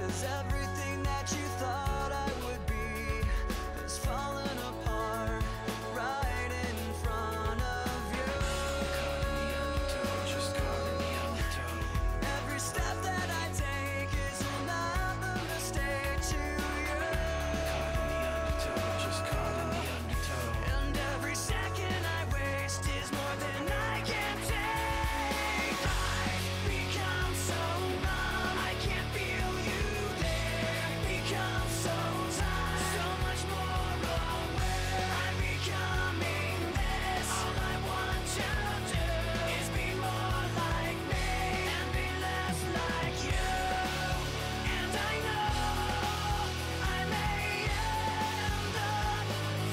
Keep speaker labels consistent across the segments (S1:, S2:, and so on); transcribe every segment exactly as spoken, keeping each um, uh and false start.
S1: 'cause everything that you thought I would be is falling apart right in front of you.
S2: Caught in the undertow, just caught in the undertow.
S1: Every step that I take is another mistake to you.
S2: Caught in the undertow, just caught in the undertow.
S1: And every second I waste is more than I can take. I've become so numb, I can't feel you there. Become so tired, so much more aware. I'm becoming this. All I want to do is be more like me and be less like you. And I know I may end up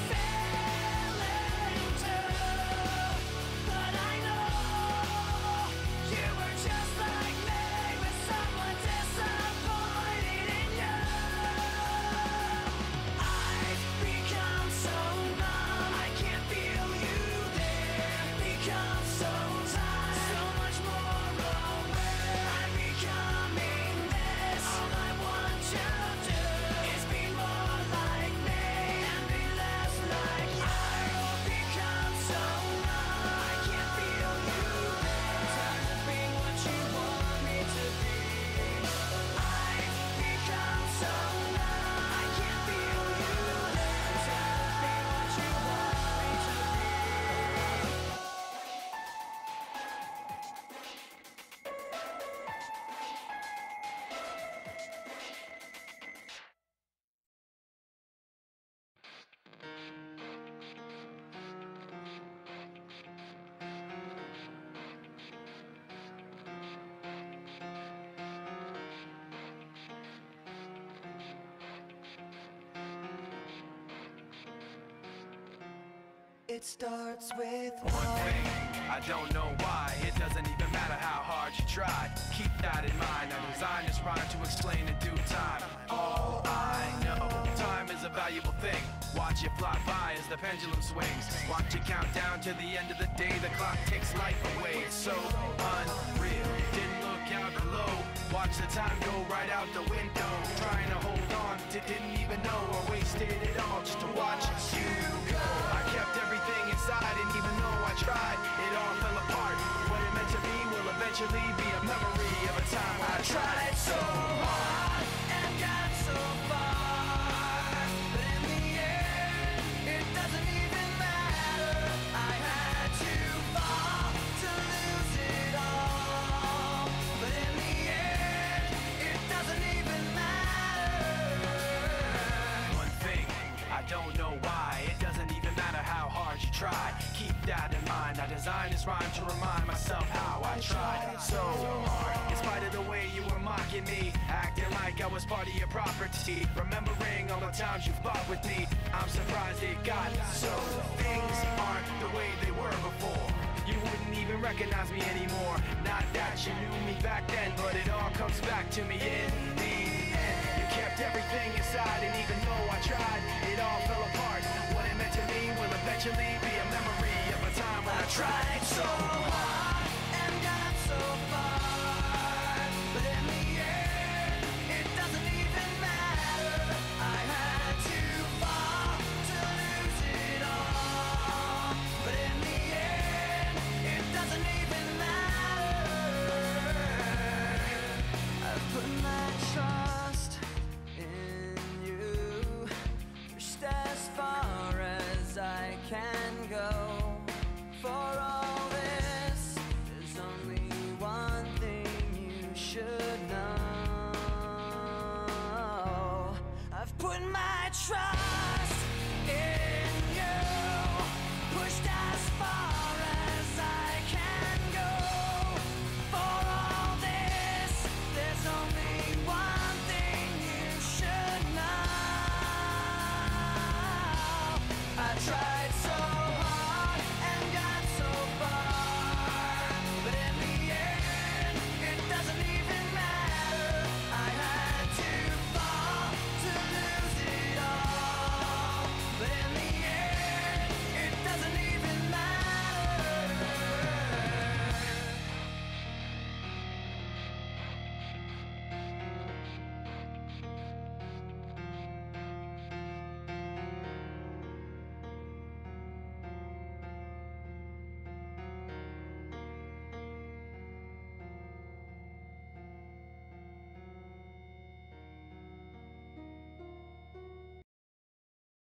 S1: failing too, but I know you were just like me, with someone disappointed in you. I've become so numb, I can't feel you there. Become so tired, so much more aware. I'm becoming this. All I want to do is be more like me and be less like you. I've become so numb, I can't feel you there. Tired of being what you want me to be. I've become so numb, I can't feel you there. Tired of being what you want me to be. It starts with
S3: One thing, I don't know why. It doesn't even matter how hard you try. Keep that in mind. I designed this rhyme to explain in due time. All I know, time is a valuable thing. Watch it fly by as the pendulum swings. Watch it count down to the end of the day. The clock takes life away. It's so unreal. Didn't look out below. Watch the time go right out the window. Trying to hold on to didn't even know I wasted it all just to watch you go. I kept everything inside, and even though I tried, it all fell apart. What it meant to be will eventually be a memory of a time when I tried so hard
S1: and got so far, but in the end, it doesn't even matter. I had to fall to lose it all, but in the end, it doesn't even matter.
S3: One thing, I don't know why. It doesn't even matter how hard you try. Keep that in mind. I designed this rhyme to remind myself how I tried so hard. In spite of the way you were mocking me, acting like I was part of your property, remembering all the times you fought with me, I'm surprised it got so. Things aren't the way they were before. You wouldn't even recognize me anymore. Not that you knew me back then, but it all comes back to me in the end. You kept everything inside, and even though I tried, it all fell apart. What it meant to me will eventually be a memory of a time when I tried so hard
S1: And got so far, but in the end, it doesn't even matter. I had to fall to lose it all, but in the end, it doesn't even matter. I've put my trust